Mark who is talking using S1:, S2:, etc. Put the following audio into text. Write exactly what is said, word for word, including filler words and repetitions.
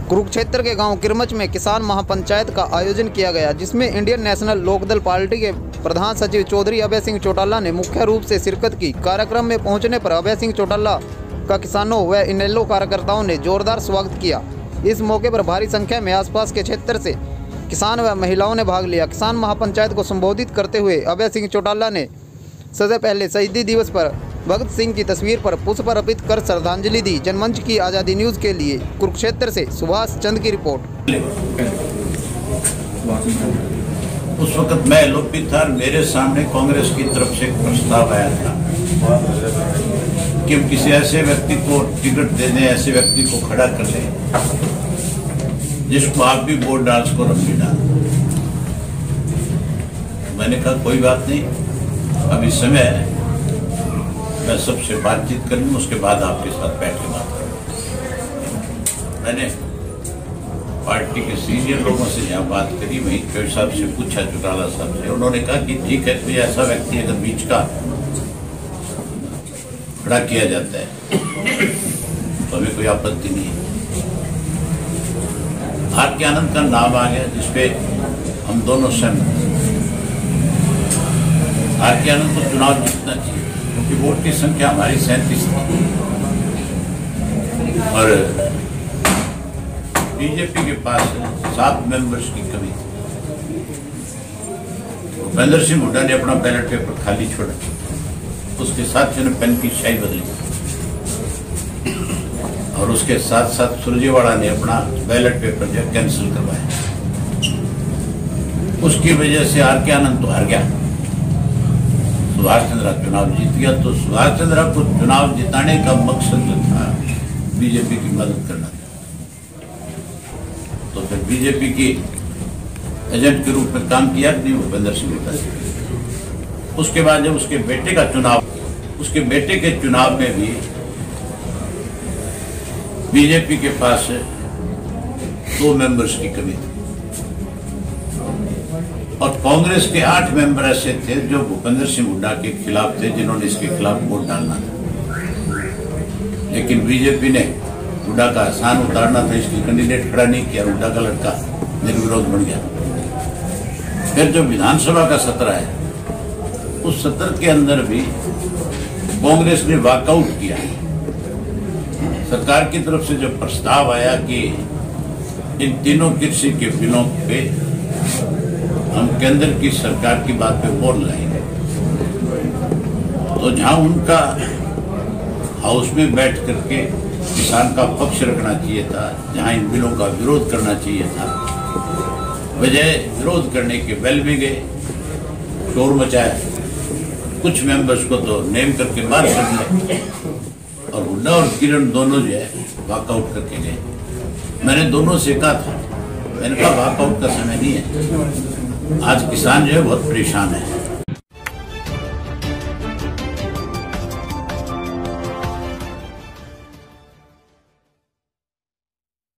S1: कुरुक्षेत्र के गांव किरमच में किसान महापंचायत का आयोजन किया गया, जिसमें इंडियन नेशनल लोकदल पार्टी के प्रधान सचिव चौधरी अभय सिंह चौटाला ने मुख्य रूप से शिरकत की। कार्यक्रम में पहुंचने पर अभय सिंह चौटाला का किसानों व इनेलो कार्यकर्ताओं ने जोरदार स्वागत किया। इस मौके पर भारी संख्या में आसपास के क्षेत्र से किसान व महिलाओं ने भाग लिया। किसान महापंचायत को संबोधित करते हुए अभय सिंह चौटाला ने सबसे पहले शहीदी दिवस पर भगत सिंह की तस्वीर पर पुष्प अर्पित कर श्रद्धांजलि दी। जनमंच की आज़ादी न्यूज़ के लिए कुरुक्षेत्र से सुभाष चंद की रिपोर्ट।
S2: उस वक्त मैं एलओपी था, मेरे सामने कांग्रेस की तरफ से एक प्रस्ताव आया था कि हम किसी ऐसे व्यक्ति को टिकट दे दें, ऐसे व्यक्ति को खड़ा कर दें जिसको आप भी वोट डाल सको, रखी डाल। मैंने कहा कोई बात नहीं, अब इस समय मैं सबसे बातचीत कर लूँ, उसके बाद आपके साथ बैठ के बात करूँ। मैंने पार्टी के सीनियर लोगों से यहाँ बात करी, वहीं चौधरी साहब से पूछा, चौटाला साहब से। उन्होंने कहा कि ठीक है, कोई ऐसा व्यक्ति अगर बीच का खड़ा किया जाता है तो हमें कोई आपत्ति नहीं है। आर के आनंद का नाम आ गया, जिसपे हम दोनों सहमत। आर के आनंद को चुनाव जीतना चाहिए क्योंकि वोट की संख्या हमारी सैंतीस थी और बीजेपी के पास सात मेंबर्स की कमी थी। भूपेंद्र सिंह हुड्डा ने अपना बैलेट पेपर खाली छोड़ा, उसके साथ जो पेन की शाही बदली और उसके साथ साथ सुरजेवाड़ा ने अपना बैलेट पेपर जो कैंसिल करवाया। उसकी वजह से आर के आनंद तो हार गया, सुभाष चंद्रा चुनाव जीत गया। तो सुभाष चंद्रा को चुनाव जिताने का मकसद जो था बीजेपी की मदद करना था, तो फिर बीजेपी की एजेंट के रूप में काम किया नहीं भूपेंद्र सिंह हुड्डा। उसके बाद जब उसके बेटे का चुनाव, उसके बेटे के चुनाव में भी बीजेपी के पास दो मेंबर्स की कमी थी और कांग्रेस के आठ मेंबर ऐसे थे जो भूपेंद्र सिंह हुड्डा के खिलाफ थे, जिन्होंने इसके खिलाफ वोट डालना था। लेकिन बीजेपी ने हुड्डा का आसान उतारना था, इसलिए कैंडिडेट खड़ा नहीं किया। हुड्डा का लड़का निर्विरोध बन गया। फिर जो विधानसभा का सत्र है, उस सत्र के अंदर भी कांग्रेस ने वॉकआउट किया। सरकार की तरफ से जो प्रस्ताव आया कि इन तीनों कृषि के बिलों पे हम केंद्र की सरकार की बात पे मोहर लगाएंगे, तो जहां उनका हाउस में बैठ करके किसान का पक्ष रखना चाहिए था, जहां इन बिलों का विरोध करना चाहिए था, बजाय विरोध करने के वेल भी गए, शोर मचाया। कुछ मेंबर्स को तो नेम करके बात कर दिया और हुड्डा और किरण दोनों जो है वॉकआउट करके गए। मैंने दोनों से कहा था, मैंने कहा वॉकआउट का समय नहीं है, आज किसान जो है बहुत परेशान है।